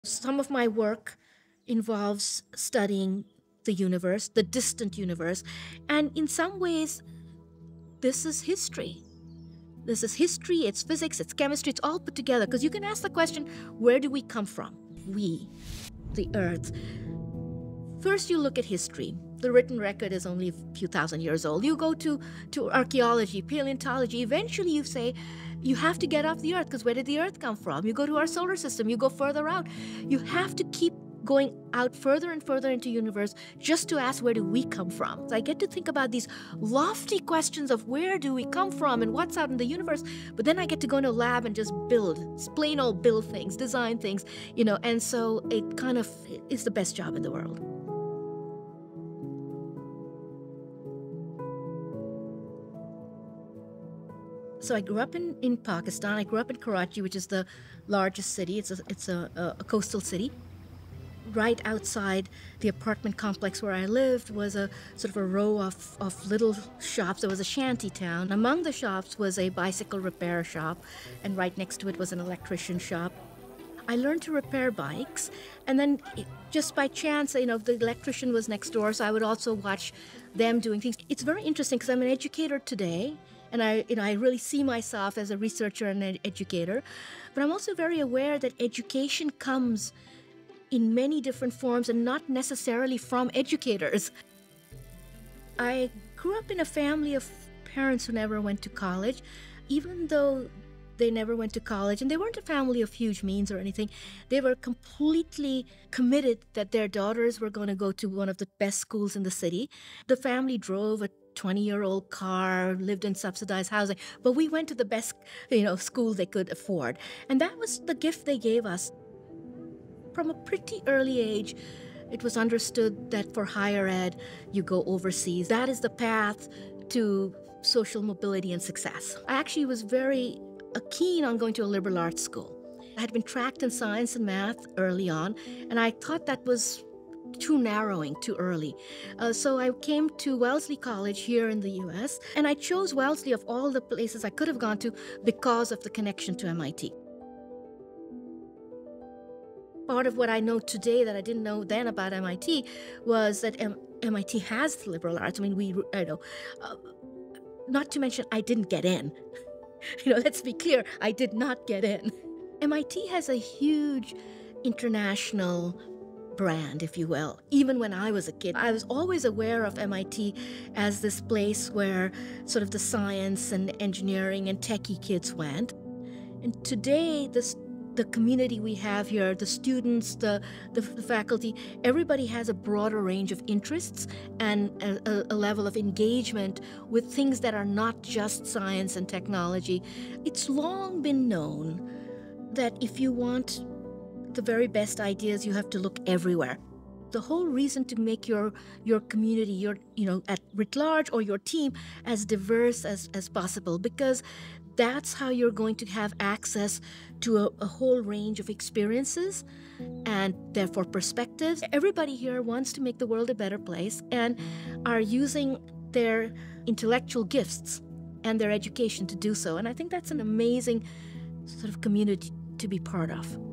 Some of my work involves studying the universe, the distant universe, and in some ways, this is history. This is history, it's physics, it's chemistry, it's all put together. Because you can ask the question, where do we come from? We, the Earth. First, you look at history. The written record is only a few thousand years old. You go to archaeology, paleontology. Eventually, you say, you have to get off the Earth, because where did the Earth come from? You go to our solar system, you go further out. You have to keep going out further and further into the universe just to ask, where do we come from? So I get to think about these lofty questions of where do we come from and what's out in the universe, but then I get to go in a lab and just build, plain old build things, design things, and so it kind of is the best job in the world. So I grew up in Pakistan. I grew up in Karachi, which is the largest city. It's a coastal city. Right outside the apartment complex where I lived was a sort of a row of little shops. There was a shanty town. Among the shops was a bicycle repair shop, and right next to it was an electrician shop. I learned to repair bikes, and then just by chance, the electrician was next door, so I would also watch them doing things. It's very interesting because I'm an educator today, and I really see myself as a researcher and an educator, but I'm also very aware that education comes in many different forms and not necessarily from educators. I grew up in a family of parents who never went to college, even though they never went to college, and they weren't a family of huge means or anything. They were completely committed that their daughters were going to go to one of the best schools in the city. The family drove a 20-year-old car, lived in subsidized housing, but we went to the best, school they could afford. And that was the gift they gave us. From a pretty early age, it was understood that for higher ed, you go overseas. That is the path to social mobility and success. I actually was very keen on going to a liberal arts school. I had been tracked in science and math early on, and I thought that was too narrowing, too early. So I came to Wellesley College here in the US, and I chose Wellesley of all the places I could have gone to because of the connection to MIT. Part of what I know today that I didn't know then about MIT was that MIT has liberal arts. I mean, not to mention I didn't get in. Let's be clear, I did not get in. MIT has a huge international brand, if you will. Even when I was a kid, I was always aware of MIT as this place where sort of the science and engineering and techie kids went. And today, the community we have here, the students, the faculty, everybody has a broader range of interests and a level of engagement with things that are not just science and technology. It's long been known that if you want the very best ideas, you have to look everywhere. The whole reason to make your community, at writ large, or your team as diverse as possible, because that's how you're going to have access to a whole range of experiences and therefore perspectives. Everybody here wants to make the world a better place and are using their intellectual gifts and their education to do so. And I think that's an amazing sort of community to be part of.